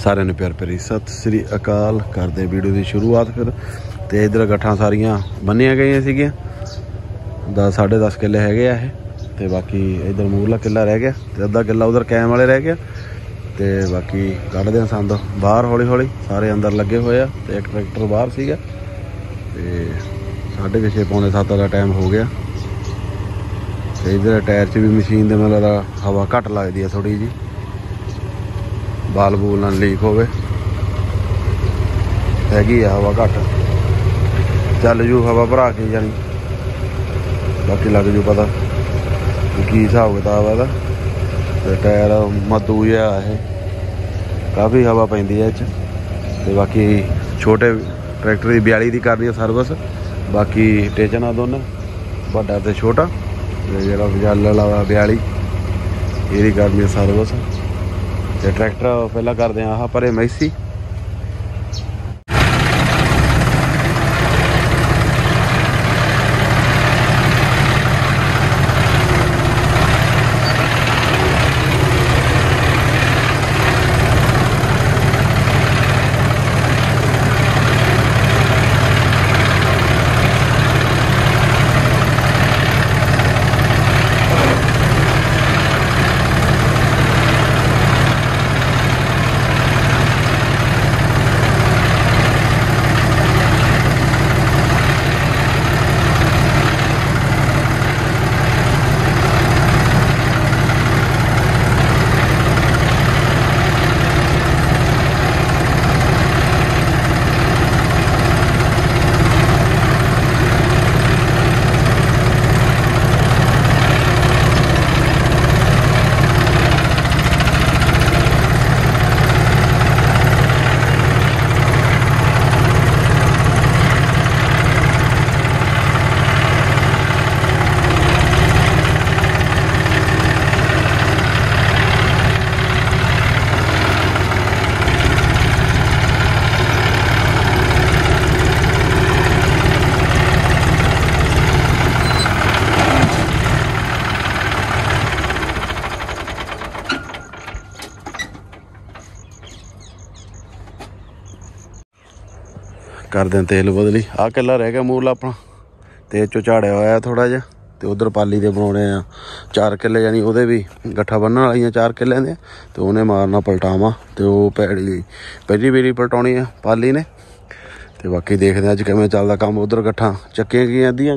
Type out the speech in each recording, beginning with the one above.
सारे ने प्यार भरी सत श्री अकाल। करते वीडियो की शुरुआत फिर। तो इधर गट्ठा सारिया बनिया गई सीगियां 10-10.5 किले है ये। तो बाकी इधर मूरला किला रह गया, तो अद्धा किला उधर कैम वाले रह गया। तो बाकी कढ़ते हैं संद बाहर हौली हौली, सारे अंदर लगे हुए आ। तो एक ट्रैक्टर बाहर सीगा। तो 6:30-6:45 का टाइम हो गया। तो इधर टायर च भी मशीन दे मतलब हवा घट लगती है थोड़ी जी, बाल बूल ना लीक होवे। हैगी हवा घट, चल जू हवा भरा के जानी, बाकी लग जू पता की हिसाब किताब है। तो टायर मद्दू जिहा है, काफ़ी हवा पैंदी है। तो बाकी छोटे ट्रैक्टर की 42 की करनी है सर्विस। बाकी टेचना दोनों बड़ा तो छोटा, जो गल वाला 42 ये करनी है सर्विस। तो ट्रैक्टर पहला करते हैं आह परे मैसी। कर दें तेल बदली। आ किला रह गया मूरला अपना, तेज चो झाड़िया होया थोड़ा जहा। तो उधर पाली दे बनाने 4 किले, यानी वो भी गट्ठा बन्नण वाली 4 किले दे। तो उन्हें मारना पलटावा, तो पैड़ी पहली बारी पलटानी है पाली ने। तो बाकी देखते अज किवें चलदा काम। उधर गट्ठा चक्कियां गई अद्धियां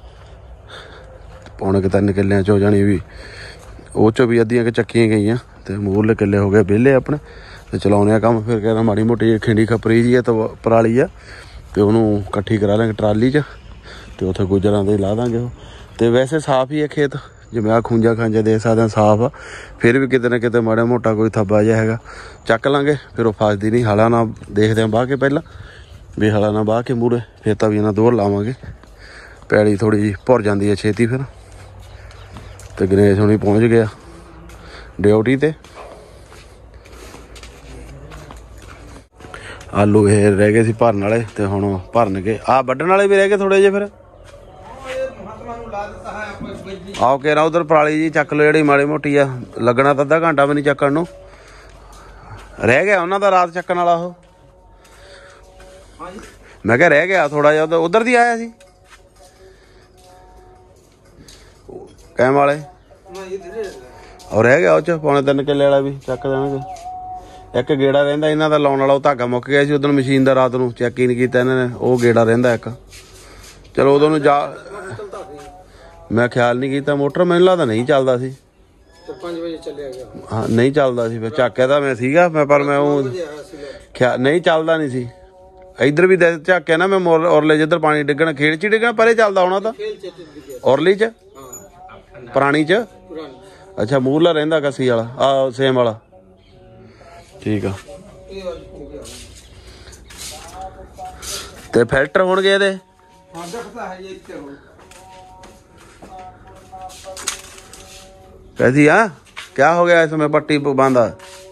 2.5-3 किलियां चो, जानी भी वो चो भी अद्धियां के चक्कियां गई। तो मूरले किले हो गए विहले अपने। तो चलाने काम फिर कहना माड़ी मोटी खिंडी खपरी जी है तो पराली है, तो उन्होंने कट्ठी करा लेंगे ट्राली च। तो उत्थे गुजरां दे ला देंगे। तो वैसे साफ ही है खेत, जिवें आ खूंजा खांजा देख सकते हैं साफ आ। फिर भी किते ना किते माड़ा मोटा कोई थब्बा जिहा हैगा चक लांगे, फिर वो फसदी नहीं। हला ना देखते हैं बाह के पहला भी हला ना बाह के मूरे, फिर तवी ना दोहर लावांगे। पैड़ी थोड़ी जी भुर जाती है छेती फिर। तो गणेश हुणी पहुँच गया ड्यूटी ते। आलू ये रह गए सी भरन वाले, तो हुण भरन के आ वड्ढण वाले भी रह गए थोड़े जे। फिर आओ केरा उधर पराली जी चक लो, जी माड़ी मोटी आ, लगना तो 1/2 घंटा भी नहीं चक्कण नूं। रह गया उन्हां दा रात चक्कण वाला ओह, मैं कहा रह गया थोड़ा जिहा उधर दी आया सी कैम वाले, और रह गया उह च 2.5-3 किले वाला भी चक देणगे। एक गेड़ा रहिंदा इन्हां दा लाउण वाला, धागा मुक गया सी उदण मशीन दा, रात नूं चैक ही नहीं कीता इन्हां ने। वो गेड़ा रहिंदा एक, चलो उदों नूं जा मैं ख्याल नहीं किया। मोटर मैनूं लगदा नहीं चलदा सी, 5 वजे चलिया गया। हाँ नहीं चलदा सी, फिर झाकिया तां मैं सीगा मैं, पर मैं वो ख्याल नहीं चलदा नहीं सी। इधर भी झाकिया ना मैं औरले जिधर पानी डिग्गण खेड़ च डिग्गण परे चलदा होना तां औरली च पुरानी च। अच्छा मूरला रहिंदा कसी वाला आ सेम वाला, ठीक है। ते फिल्टर होण गए दे कैसी आ, क्या हो गया इसमें पट्टी बांधा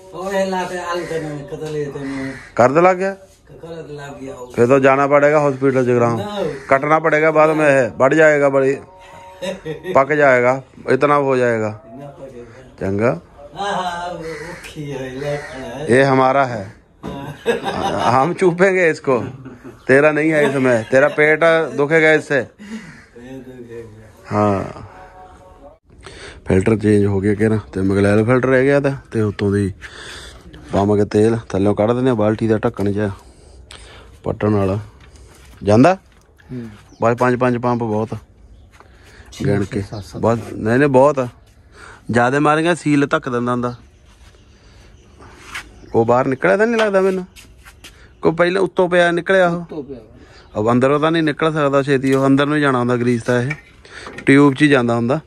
कर दे लग गया। फिर तो जाना पड़ेगा हॉस्पिटल जगराम, कटना पड़ेगा बाद में, है बढ़ जाएगा, बड़ी पक जाएगा, इतना हो जाएगा। चंगा ये हमारा है, हम चूपेंगे इसको, तेरा नहीं है इसमें, तेरा पेट दुखेगा इससे। हाँ फिल्टर चेंज हो गया कि ना, तो मगलैल फिल्टर रह गया था, तो उत्तों दी पावांगे तेल, थल्लों कढ़ दिंदे बाल्टी का ढक्कन च पट्टन वाला जांदा बस 5-5 पंप बहुत गिण के, बस नहीं बहुत ज्यादा मारेंगे सील धक दिंदा हुंदा, वो बाहर निकलिया तो नहीं लगता मैनू, को पहले उत्तों पिया निकलिया, अब अंदरों तो नहीं निकल सकता छेती, अंदर नहीं जाना हुंदा ग्रीस, तो यह ट्यूब च ही जांदा हुंदा।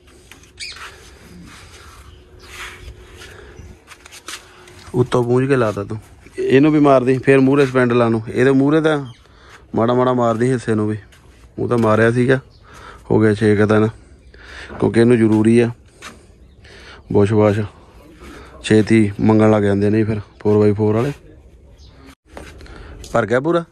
उत्तों पूंज के लाता तू, इनू भी मार दी, फिर मूहरे स्पैंडलां नूं, ये मूहरे तो माड़ा माड़ा मार दी, हिस्से नूं भी, वो तो मारिया सीगा, हो गया 6 दिन, क्योंकि इनू जरूरी है बुश वाश, छेती मंगन लग जाते नहीं फिर 4x4 वाले। भर गया पूरा?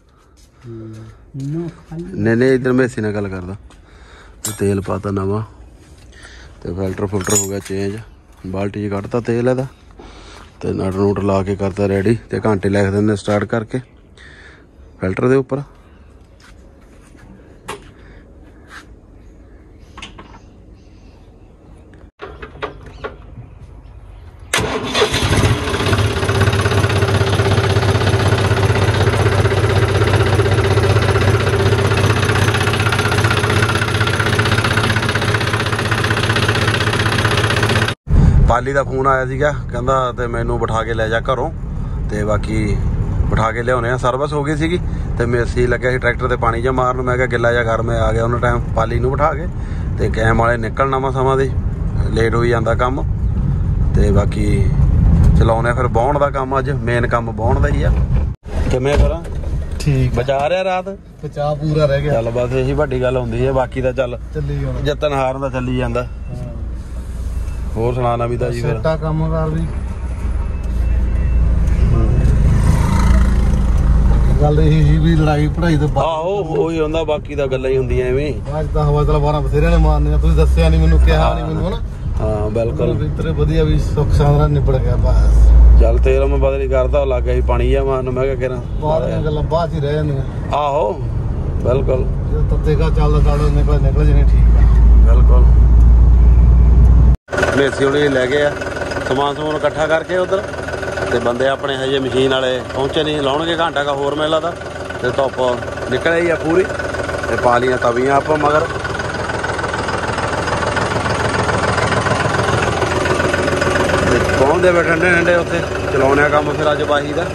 नहीं इधर मेसी नाल गल करदा, तेल पाता नवा, तो फिल्टर फुल्टर हो गया चेंज, बाल्टी च कढ़ता तेल है, तो नट नूट ला के करता रेडी, तो घंटे लिख देंगे स्टार्ट करके फिल्टर के उपर। पाली का फोन आया सीगा, कहंदा ते मैनू बिठा के लै जा घरों, तो बाकी बिठा के लियाने, सर्विस हो गई सी, तो मेसी लग्या ट्रैक्टर से पानी जा मारन, मैं गिला जा घर में आ गया उन्हें टाइम पाली नू बिठा के, तो कैम वाले निकलना वा समा दे, लेट हो जाता काम, तो बाकी चलाने फिर बाउण का काम, अज मेन काम बाउण का ही आ। किवें करा ठीक बचा रहा रात, बचा पूरा रह गया, चल बस यही वड्डी गल हुंदी है, बाकी तो चल जतन हारन दा चली जांदा। होर सुना नवीं ताजी फिर काम भी गल यही भी लड़ाई पढ़ाई तो आहो ਉਹੀ ਹੁੰਦਾ, बाकी ਤਾਂ ਗੱਲਾਂ ਹੀ ਹੁੰਦੀਆਂ ਐਵੇਂ, ਅੱਜ ਤਾਂ ਹਵਾ ਚਲਾ 12 ਬਥੇਰੇ ਨੇ ਮਾਰਨੀਆਂ, ਤੁਸੀਂ ਦੱਸਿਆ ਨਹੀਂ ਮੈਨੂੰ, ਕਿਹਾ ਨਹੀਂ ਮੈਨੂੰ, ਹਨਾ? ਹਾਂ ਬਿਲਕੁਲ, ਤੇਰੇ ਵਧੀਆ ਵੀ ਸੁੱਖ ਸਾਂਦਰਾ ਨਿਬੜ ਗਿਆ ਬਸ। ਚੱਲ ਤੇਰਾ ਮੈਂ ਬਦਲੀ ਕਰਦਾ, ਲੱਗ ਗਿਆ ਸੀ ਪਾਣੀ ਆ ਮਾਰਨ, ਮੈਂ ਕਿਹਾ ਕਿਹਨਾਂ ਬਾਅਦ ਦੀਆਂ ਗੱਲਾਂ ਬਾਅਦ ਹੀ ਰਹਿ ਜਾਂਦੀਆਂ। ਆਹੋ ਬਿਲਕੁਲ, ਜਦੋਂ ਤੱਤੇਗਾ ਚੱਲਦਾ ਨਿਕਲ ਜਣੇ ਠੀਕ ਆ, ਬਿਲਕੁਲ। ਮੇਸੀ ਹੁਣੀ ਲੈ ਗਏ ਆ ਸਮਾਨ ਸਮੂਨ ਇਕੱਠਾ ਕਰਕੇ ਉਧਰ, ਤੇ ਬੰਦੇ ਆਪਣੇ ਹਜੇ ਮਸ਼ੀਨ ਵਾਲੇ ਪਹੁੰਚੇ ਨਹੀਂ, ਲਾਉਣਗੇ ਘੰਟਾ ਕਾ ਹੋਰ ਮੇਲਾ ਦਾ, ਤੇ ਧੁੱਪ ਨਿਕਲ ਆਈ ਆ ਪੂਰੀ, ਤੇ ਪਾ ਲੀਆਂ ਤਵੀਆਂ ਆਪਾਂ ਮਗਰ, ਪਹੁੰਚਦੇ ਵੇ ਠੰਡੇ ਠੰਡੇ ਉੱਥੇ, ਚਲਾਉਣੇ ਕੰਮ ਫਿਰ ਅੱਜ ਬਾਹੀ ਦਾ।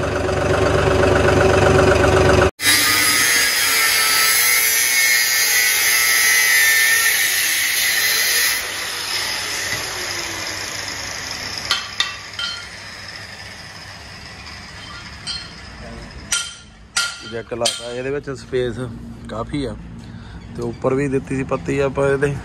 जैक लाता, ये स्पेस काफ़ी आ, तो उपर भी दी सी पत्ती आप,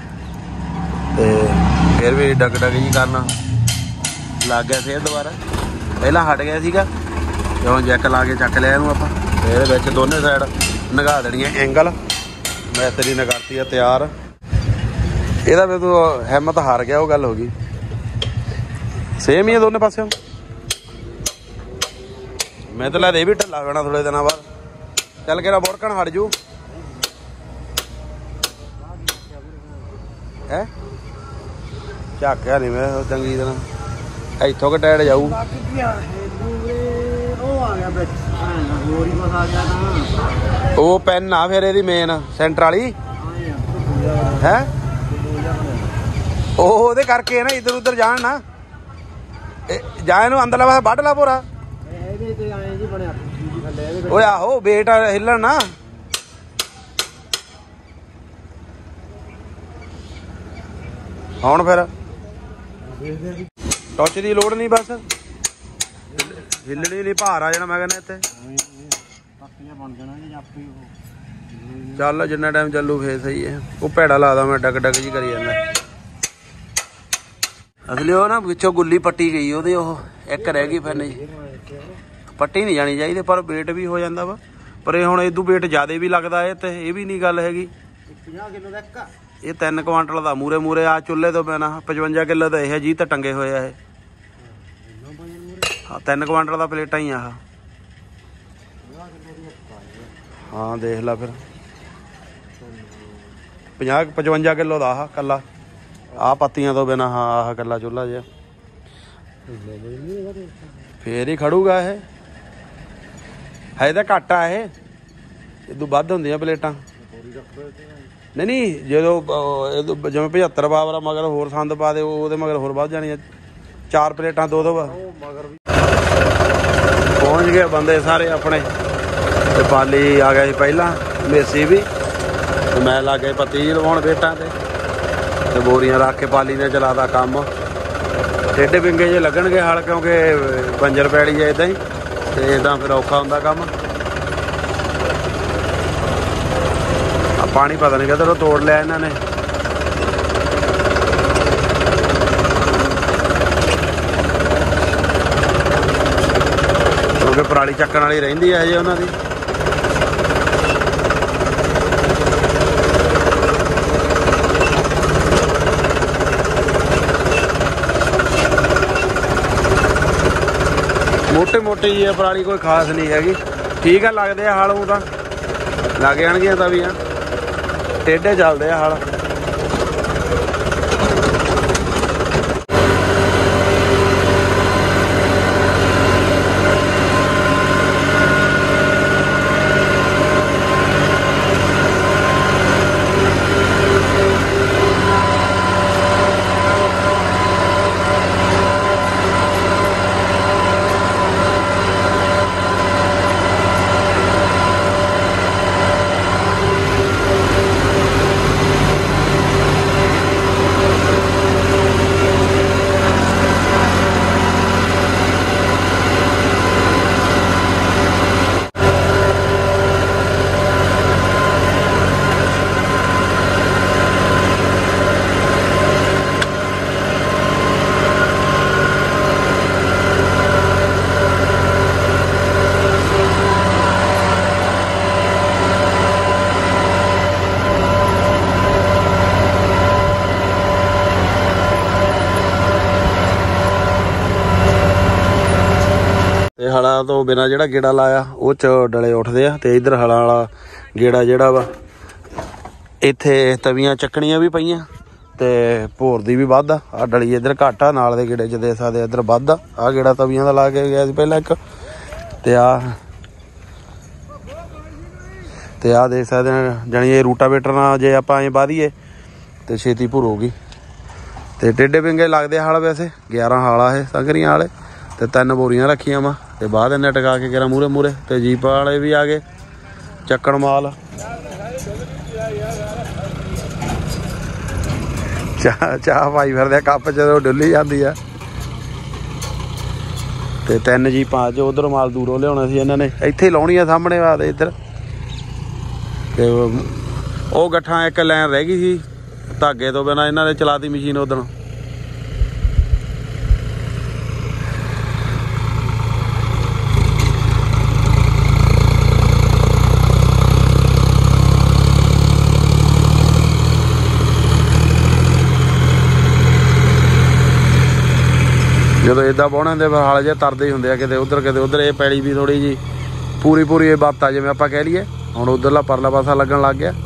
फिर भी डग जी करना लग गया, फिर दोबारा पहला हट गया सीगा, तो हम जैक ला के चक लिया इनू आप, ये दोनों साइड नगा देनियां एंगल, मैसरी ने करती है तैयार। ਇਹਦਾ ਵੀ ਤੂੰ ਹਿੰਮਤ ਹਾਰ ਗਿਆ, ਉਹ ਗੱਲ ਹੋ ਗਈ, ਸੇਮ ਹੀ ਹੈ ਦੋਨੇ ਪਾਸਿਓਂ। ਮੈਂ ਤਾਂ ਲੱਗਦਾ ਇਹ ਵੀ ਢਿੱਲਾ ਪੈਣਾ ਥੋੜੇ ਦਿਨਾਂ ਬਾਅਦ, ਚੱਲ ਕੇ ਨਾ ਬੋੜਕਣ ਹਟ ਜੂ ਹੈ, ਝਾਕਿਆ ਨਹੀਂ ਮੈਂ ਚੰਗੀ ਤਰ੍ਹਾਂ, ਇੱਥੋਂ ਕਿ ਟਾਇਰ ਜਾਊ, ਉਹ ਪੈਨ ਆ ਫਿਰ ਇਹਦੀ ਮੇਨ ਸੈਂਟਰ ਵਾਲੀ ਹੈ, ਉਹ ਉਹਦੇ ਕਰਕੇ ਨਾ ਇੱਧਰ ਉੱਧਰ ਜਾਣ ਨਾ, ਜਾਂ ਇਹਨੂੰ ਅੰਦਰਲਾ ਪਾਸੇ ਵੱਢ ਲਾ ਪੂਰਾ, ਓਏ ਆਹੋ ਵੇਟ ਹਿੱਲਣ ਨਾ, ਹੁਣ ਫਿਰ ਟੱਚ ਦੀ ਲੋੜ ਨਹੀਂ, ਬਸ ਹਿੱਲਣੀ ਨਹੀਂ, ਭਾਰ ਆ ਜਾਣਾ ਮੈਂ ਕਹਿੰਦਾ ਇੱਥੇ, ਚੱਲ ਜਿੰਨਾ ਟਾਈਮ ਚੱਲੂ ਫੇਰ ਸਹੀ ਹੈ। ਉਹ ਭੈੜਾ ਲੱਗਦਾ ਮੈਂ ਡਗ ਡਗ ਜੀ ਕਰੀ ਜਾਂਦਾ, ਅਸਲੀ ਉਹ ਨਾ ਵਿੱਚੋਂ ਗੁੱਲੀ ਪੱਟੀ ਗਈ ਉਹਦੀ, ਉਹ ਇੱਕ ਰਹਿ ਗਈ, ਫਿਰ ਨਹੀਂ ਪੱਟੀ ਨਹੀਂ ਜਾਣੀ ਚਾਹੀਦੀ, ਪਰ ਵੇਟ ਵੀ ਹੋ ਜਾਂਦਾ ਵਾ, ਪਰ ਇਹ ਹੁਣ ਇਦੋਂ ਵੇਟ ਜ਼ਿਆਦਾ ਵੀ ਲੱਗਦਾ ਹੈ, ਤੇ ਇਹ ਵੀ ਨਹੀਂ ਗੱਲ ਹੈਗੀ, ਇਹ 3 ਕੁਆਂਟਲ ਦਾ ਮੂਰੇ ਆ ਚੁੱਲ੍ਹੇ ਤੋਂ ਪੈਣਾ, 55 ਕਿੱਲੋ ਦਾ ਇਹ ਜੀ ਤਾਂ ਟੰਗੇ ਹੋਏ ਆ ਇਹ, 3 ਕੁਆਂਟਲ ਦਾ ਪਲੇਟਾਂ ਹੀ ਆਹ। ਹਾਂ ਦੇਖ ਲਾ ਫਿਰ 55 ਕਿਲੋ ਦਾ ਆਹ ਕੱਲਾ ਆਹ ਪੱਤੀਆਂ ਤੋਂ ਬਿਨਾ। ਹਾਂ ਆਹ ਕੱਲਾ ਚੁੱਲ੍ਹਾ ਜਿਹਾ ਫੇਰ ਹੀ ਖੜੂਗਾ ਇਹ। ਹੈ ਤਾਂ ਘੱਟ ਆ ਇਹ, ਇਦੋਂ ਵੱਧ ਹੁੰਦੀਆਂ ਪਲੇਟਾਂ। ਨਹੀਂ ਜਦੋਂ ਜਿਵੇਂ 75 ਪਾਵਰ ਆ ਮਗਰ ਹੋਰ ਸੰਦ ਪਾ ਦੇ ਉਹਦੇ ਮਗਰ ਹੋਰ ਵੱਧ ਜਾਣੀਆਂ। 4 ਪਲੇਟਾਂ 2 ਪਹੁੰਚ ਗਏ ਬੰਦੇ ਸਾਰੇ ਆਪਣੇ। ਤੇ ਪਾਲੀ ਆ ਗਿਆ ਸੀ ਪਹਿਲਾਂ, ਮੇਸੀ ਵੀ, ਤੇ ਮੈਂ ਲੱਗ ਗਏ ਪੱਤੀ ਜੀ ਲਵਾਉਣ ਵੇਟਾਂ ਤੇ ਬੋਰੀਆਂ ਰੱਖ ਕੇ ਪਾਲੀ ਨੇ ਚਲਾਤਾ ਕੰਮ। ਟੇਢੇ ਵਿੰਗੇ ਜੇ ਲੱਗਣਗੇ ਹਲ ਕਿਉਂਕਿ ਬੰਜਰ ਪੈੜੀ ਆ ਇੱਦਾਂ ਹੀ, ਤੇ ਇੱਦਾਂ ਫਿਰ ਔਖਾ ਹੁੰਦਾ ਕੰਮ। ਪਾਣੀ ਪਤਾ ਨਹੀਂ ਕਿੱਧਰੋਂ ਤੋੜ ਲਿਆ ਇਹਨਾਂ ਨੇ। ਕਿਉਂਕਿ ਪਰਾਲੀ ਚੱਕਣ ਵਾਲੀ ਰਹਿੰਦੀ ਹੈ ਹਜੇ ਉਹਨਾਂ ਦੀ। ਮੋਟੀ ਜੀ ਪਰਾਲੀ ਕੋਈ ਖਾਸ ਨਹੀਂ ਹੈਗੀ, ਠੀਕ ਆ। ਲੱਗਦੇ ਆ ਹਲ, ਉਹ ਤਾਂ ਲੱਗ ਜਾਣਗੀਆਂ ਤਵੀਆਂ। ਟੇਢੇ ਚੱਲਦੇ ਆ ਹਲ। ਤੇ ਹਲਾਂ ਤੋਂ ਬਿਨਾਂ ਜਿਹੜਾ ਗੇੜਾ ਲਾਇਆ ਉਹ 'ਚ ਡਲੇ ਉੱਠਦੇ ਆ। ਤੇ ਇੱਧਰ ਹਲਾਂ ਵਾਲਾ ਗੇੜਾ ਜਿਹੜਾ ਵਾ, ਇੱਥੇ ਤਵੀਆਂ ਚੱਕਣੀਆਂ ਵੀ ਪਈਆਂ ਤੇ ਭੋਰ ਦੀ ਵੀ ਵੱਧ ਆ। ਆਹ ਡਲੀ ਇੱਧਰ ਘੱਟ ਆ, ਨਾਲ ਦੇ ਗੇੜੇ 'ਚ ਦੇ ਸਕਦੇ ਇੱਧਰ ਵੱਧ ਆ। ਆਹ ਗੇੜਾ ਤਵੀਆਂ ਦਾ ਲਾ ਕੇ ਗਿਆ ਸੀ ਪਹਿਲਾਂ ਇੱਕ, ਤੇ ਆਹ ਦੇਖ ਸਕਦੇ ਆ। ਜਾਣੀ ਇਹ ਰੂਟਾਵੇਟਰ ਨਾਲ ਜੇ ਆਪਾਂ ਐਂ ਵਾਹੀਏ ਤੇ ਛੇਤੀ ਭੁਰੂਗੀ। ਤੇ ਟੇਢੇ ਵਿੰਗੇ ਲੱਗਦੇ ਹਲ। ਵੈਸੇ 11 ਹਲ ਆ ਇਹ ਸੰਗਰੀਆਂ ਵਾਲੇ, ਤੇ 3 ਬੋਰੀਆਂ ਰੱਖੀਆਂ ਵਾ। ਤੇ ਬਾਅਦ ਇਹਨੇ ਟਕਾ ਕੇ ਕਿਹੜਾ ਮੂਹਰੇ ਤੇ ਜੀਪ ਵਾਲੇ ਵੀ ਆ ਗਏ ਚੱਕਣ ਮਾਲ। ਚਾਹ ਪਾਈ ਫਿਰਦੇ ਆ ਕੱਪ ਜਦੋਂ ਡੁੱਲੀ ਜਾਂਦੀ ਆ। ਤੇ 3 ਜੀਪਾਂ ਅੱਜ ਉਧਰ ਮਾਲ ਦੂਰੋਂ ਲਿਆਉਣਾ ਸੀ ਇਹਨਾਂ ਨੇ, ਇੱਥੇ ਹੀ ਲਾਉਣੀ ਆ ਸਾਹਮਣੇ ਵਾਦੇ ਇੱਧਰ। ਤੇ ਉਹ ਗੱਠਾਂ ਇੱਕ ਲਾਈਨ ਰਹਿ ਗਈ ਸੀ ਧਾਗੇ ਤੋਂ ਬਿਨਾਂ, ਇਹਨਾਂ ਨੇ ਚਲਾਤੀ ਮਸ਼ੀਨ ਉਦੋਂ। ਜਦੋਂ ਇੱਦਾਂ ਵਾਹੁਣੇ ਹੁੰਦੇ ਫਿਰ ਹਾਲ ਜਿਹੇ ਤਰਦੇ ਹੀ ਹੁੰਦੇ ਆ, ਕਿਤੇ ਉੱਧਰ। ਇਹ ਪੈਲੀ ਵੀ ਥੋੜੀ ਜਿਹੀ ਪੂਰੀ ਇਹ ਬਾਤਾ ਜਿਵੇਂ ਆਪਾਂ ਕਹਿ ਲਈਏ। ਹੁਣ ਉੱਧਰਲਾ ਪਰਲਾ ਪਾਸਾ ਲੱਗਣ ਲੱਗ ਗਿਆ।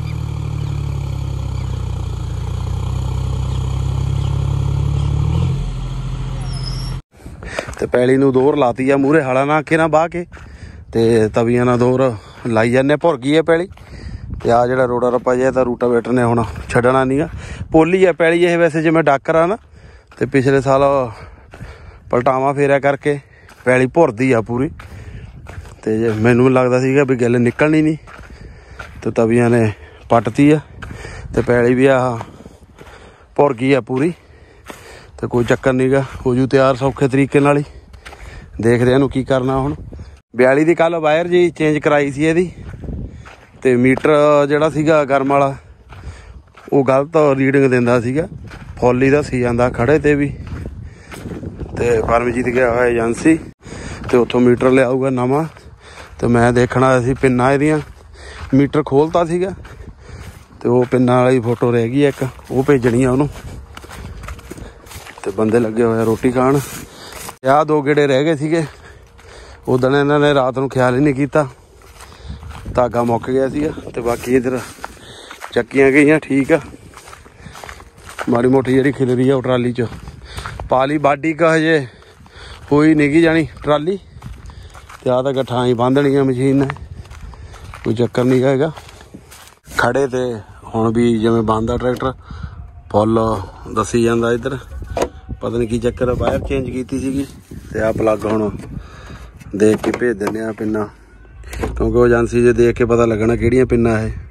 ਤੇ ਪੈਲੀ ਨੂੰ ਦੋਰ ਲਾਤੀ ਆ ਮੂਹਰੇ ਹਲਾਂ ਨਾਲ ਅੱਖੇ ਨਾਲ ਬਾਹ ਕੇ, ਤੇ ਤਵੀਆਂ ਨਾਲ ਦੋਰ ਲਾਈ ਜਾਂਦੇ। ਭੁਰ ਗਈ ਹੈ ਪੈਲੀ। ਤੇ ਆ ਜਿਹੜਾ ਰੋੜਾ ਰੱਪਾ ਜਿਹਾ ਤਾਂ ਰੂਟਾਵੇਟਰ ਨੇ ਹੁਣ ਛੱਡਣਾ ਨਹੀਂ ਗਾ। ਪੋਲੀ ਆ ਪੈਲੀ ਇਹ ਵੈਸੇ, ਜਿਵੇਂ ਡਾਕਰ ਆ ਨਾ। ਤੇ ਪਿਛਲੇ ਸਾਲ ਪਲਟਾਵਾਂ ਫੇਰਿਆ ਕਰਕੇ ਪੈਲੀ ਭੁਰਦੀ ਆ ਪੂਰੀ। ਤੇ ਜੇ ਮੈਨੂੰ ਲੱਗਦਾ ਸੀਗਾ ਵੀ ਗੱਲ ਨਿਕਲਣੀ ਨਹੀਂ, ਤੇ ਤਵੀਆਂ ਨੇ ਪੱਟਤੀ ਆ। ਤੇ ਪੈਲੀ ਵੀ ਆਹ ਭੁਰ ਗਈ ਆ ਪੂਰੀ। ਤੇ ਕੋਈ ਚੱਕਰ ਨਹੀਂ ਗਾ, ਹੋ ਜੂ ਤਿਆਰ ਸੌਖੇ ਤਰੀਕੇ ਨਾਲ ਹੀ। ਦੇਖਦੇ ਇਹਨੂੰ ਕੀ ਕਰਨਾ ਹੁਣ। 42 ਦੀ ਕੱਲ੍ਹ ਵਾਇਰ ਜੀ ਚੇਂਜ ਕਰਾਈ ਸੀ ਇਹਦੀ। ਤੇ ਮੀਟਰ ਜਿਹੜਾ ਸੀਗਾ ਗਰਮ ਵਾਲਾ ਉਹ ਗਲਤ ਰੀਡਿੰਗ ਦਿੰਦਾ ਸੀਗਾ, ਫੁੱਲ ਹੀ ਦੱਸੀ ਜਾਂਦਾ ਖੜੇ ਤੇ ਵੀ। ਤੇ ਪਰਮਜੀਤ ਗਿਆ ਹੋਇਆ ਏਜੰਸੀ, ਤੇ ਉੱਥੋਂ ਮੀਟਰ ਲਿਆਊਗਾ ਨਵਾਂ। ਤੇ ਮੈਂ ਦੇਖਣਾ ਸੀ ਪਿੰਨਾਂ ਇਹਦੀਆਂ, ਮੀਟਰ ਖੋਲਤਾ ਸੀਗਾ। ਤੇ ਉਹ ਪਿੰਨਾਂ ਵਾਲੀ ਫੋਟੋ ਰਹਿ ਗਈ ਇੱਕ, ਉਹ ਭੇਜਣੀ ਆ ਉਹਨੂੰ। ਤੇ ਬੰਦੇ ਲੱਗੇ ਹੋਏ ਰੋਟੀ ਖਾਣ। आ 2 गेड़े रह गए सीगे उदण इन्होंने रात को ख्याल ही नहीं किया धागा मुक गया सीगा ते बाकी इधर चक्कियां गई ठीक आ माड़ी मोटी जी खिलरी है ट्राली च पाली बाडी का हजे हुई नहीं जानी ट्राली ते आ तो गट्ठा ही बांधनी मशीन ने कोई चक्कर नहीं हैगा खड़े ते हुण भी जिवें बंदा ट्रैक्टर फुल दसी जांदा इधर पता नहीं की चक्कर वायर चेंज की सीगी ते आ प्लग हुण देख के भेज दिंदे आ पिन्ना क्योंकि एजेंसी जे देख के पता लगना किहड़ियां पिन्ना है।